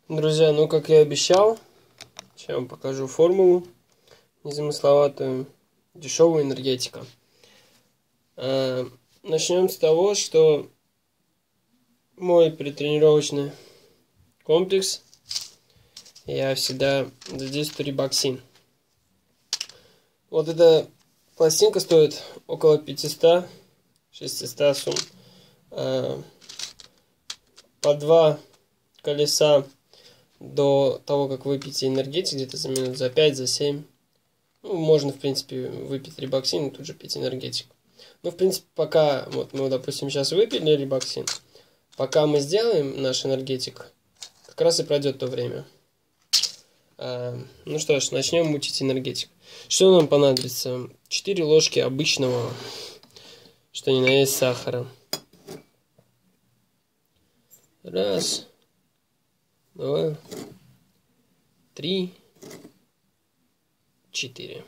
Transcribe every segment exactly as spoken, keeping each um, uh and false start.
Друзья, ну как я и обещал, сейчас я вам покажу формулу незамысловатую, дешевая энергетика. А, начнем с того, что мой предтренировочный комплекс я всегда задействую рибоксин. Вот эта пластинка стоит около пятисот-шестисот сум. А, по два колеса до того, как выпить энергетик, где-то за минут за пять, за семь. Ну, можно, в принципе, выпить рибоксин и тут же пить энергетик. Ну, в принципе, пока, вот мы, допустим, сейчас выпили рибоксин, пока мы сделаем наш энергетик, как раз и пройдет то время. А, ну что ж, начнем мутить энергетик. Что нам понадобится? четыре ложки обычного, что ни на есть, сахара. Раз, два, три, четыре.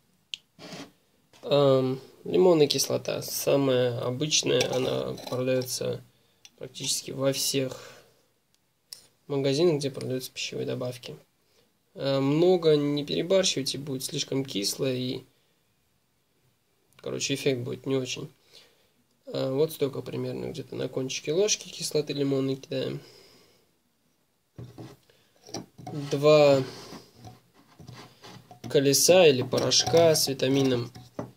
Эм, лимонная кислота. Самая обычная. Она продается практически во всех магазинах, где продаются пищевые добавки. Э, много не перебарщивайте, будет слишком кисло и, короче, эффект будет не очень. Э, вот столько примерно, где-то на кончике ложки кислоты лимонной кидаем. Два колеса или порошка с витамином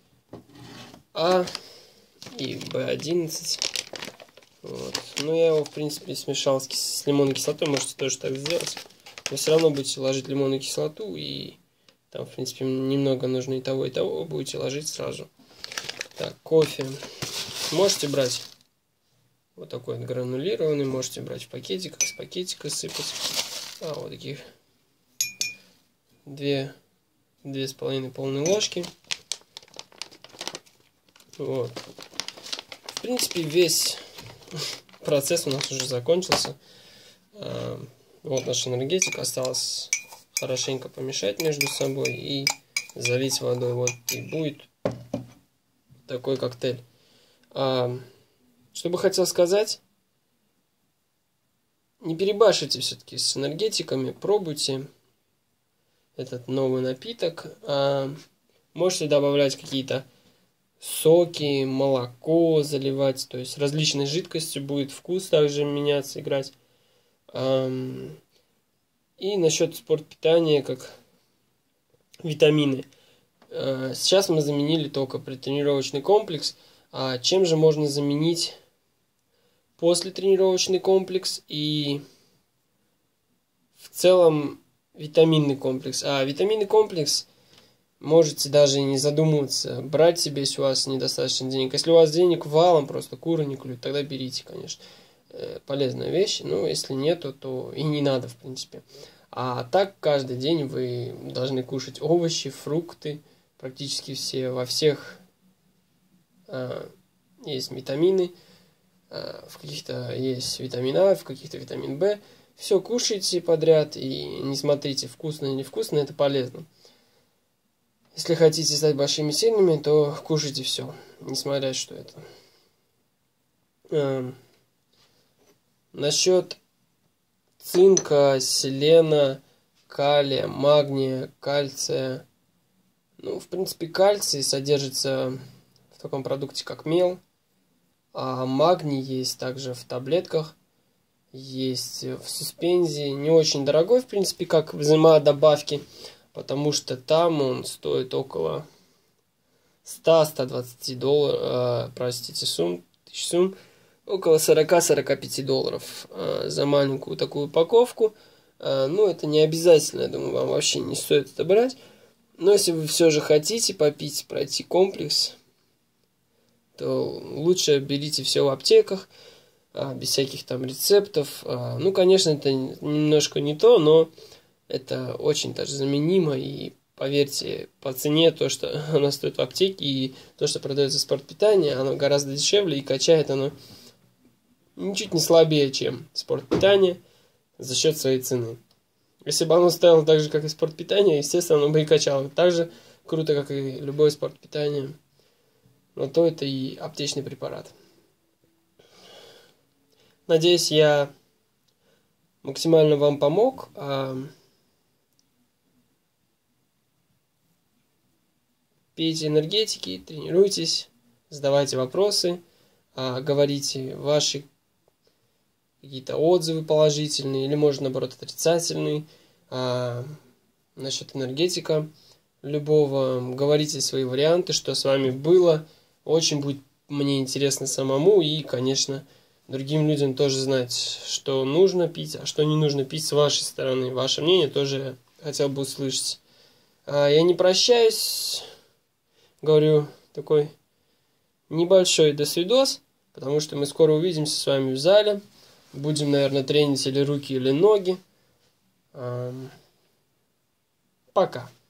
А и бэ одиннадцать. Вот. Ну, я его, в принципе, смешал с, с лимонной кислотой, можете тоже так сделать. Но все равно будете ложить лимонную кислоту, и там, в принципе, немного нужно и того, и того, будете ложить сразу. Так, кофе. Можете брать вот такой вот гранулированный, можете брать в пакетиках, с пакетика сыпать. А, вот таких две, две с половиной полные ложки. Вот. В принципе, весь процесс у нас уже закончился. Вот наш энергетик. Осталось хорошенько помешать между собой и залить водой. Вот и будет такой коктейль. Что бы хотел сказать, не перебарщивайте все-таки с энергетиками, пробуйте этот новый напиток. Можете добавлять какие-то соки, молоко заливать, то есть различной жидкостью будет вкус также меняться, играть. И насчет спортпитания, как витамины. Сейчас мы заменили только предтренировочный комплекс. А чем же можно заменить послетренировочный комплекс и в целом витаминный комплекс? А витаминный комплекс можете даже не задумываться, брать себе, если у вас недостаточно денег. Если у вас денег валом, просто куры не клюют, тогда берите, конечно. Полезная вещь, но если нету, то и не надо, в принципе. А так, каждый день вы должны кушать овощи, фрукты, практически все, во всех а, есть витамины, а, в каких-то есть витамин А, в каких-то витамин В. Все кушайте подряд и не смотрите, вкусно или невкусно, это полезно. Если хотите стать большими и сильными, то кушайте все, несмотря что это. А, насчет цинка, селена, калия, магния, кальция. Ну, в принципе, кальций содержится в таком продукте, как мел. А магний есть также в таблетках. Есть в суспензии. Не очень дорогой, в принципе, как взаимодобавки. Потому что там он стоит около ста-ста двадцати долларов, э, простите, сумм, тысяч сумм, около сорока-сорока пяти долларов э, за маленькую такую упаковку. Э, ну, это не обязательно, я думаю, вам вообще не стоит это брать. Но если вы все же хотите попить, пройти комплекс, то лучше берите все в аптеках, э, без всяких там рецептов. Э, ну, конечно, это немножко не то, но это очень даже заменимо, и поверьте, по цене то, что оно стоит в аптеке, и то, что продается в спортпитании, оно гораздо дешевле, и качает оно ничуть не слабее, чем спортпитание за счет своей цены. Если бы оно стояло так же, как и спортпитание, естественно, оно бы и качало так же круто, как и любое спортпитание. Но то это и аптечный препарат. Надеюсь, я максимально вам помог. Пейте энергетики, тренируйтесь, задавайте вопросы, говорите ваши какие-то отзывы положительные или, может, наоборот, отрицательные насчет энергетика любого. Говорите свои варианты, что с вами было. Очень будет мне интересно самому и, конечно, другим людям тоже знать, что нужно пить, а что не нужно пить с вашей стороны. Ваше мнение тоже хотел бы услышать. Я не прощаюсь. Говорю такой небольшой досвидос, потому что мы скоро увидимся с вами в зале. Будем, наверное, тренить или руки, или ноги. Пока.